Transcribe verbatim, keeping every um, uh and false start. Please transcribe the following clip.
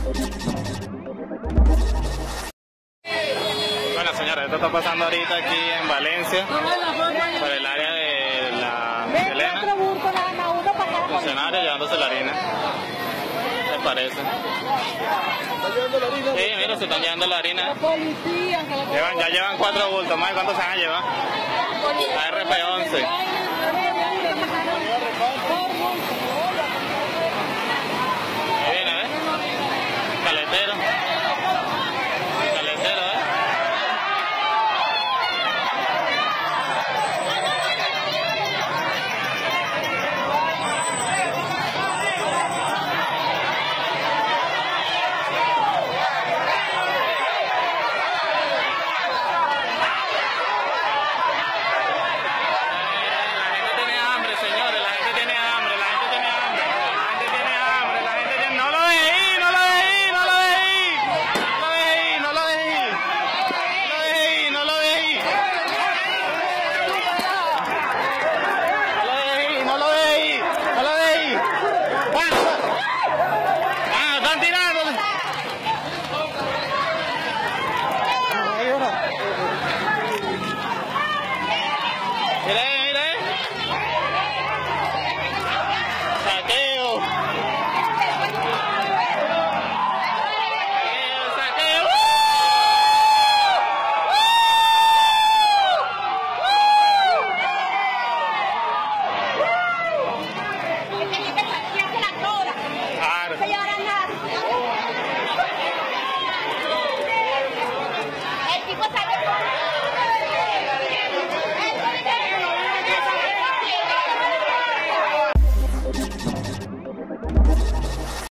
Bueno, señores, esto está pasando ahorita aquí en Valencia, por el área de la Elena. Funcionarios llevándose la harina. ¿Qué les parece? Sí, mira, se están llevando la harina. Llevan, ya llevan cuatro bultos, más de cuántos se van a llevar. La R P once.